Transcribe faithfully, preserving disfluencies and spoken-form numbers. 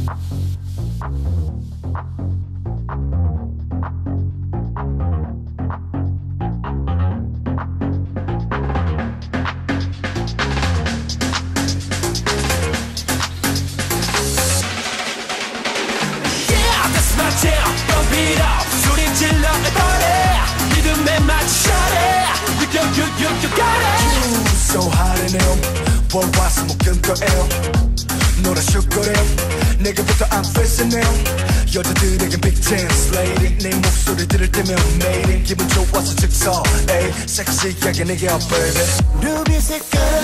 소리 질러 해버려 리듬에 맞춰 You, you, you, you got it You so hot in him 월화수 목금거려 놀아쇼거려 내게부터 I'm facing him 여자들에겐 big chance lady 내 목소리 들을 때면 매일 기분 좋아서 즉석 에이 섹시하게 내게 up baby 루비 색깔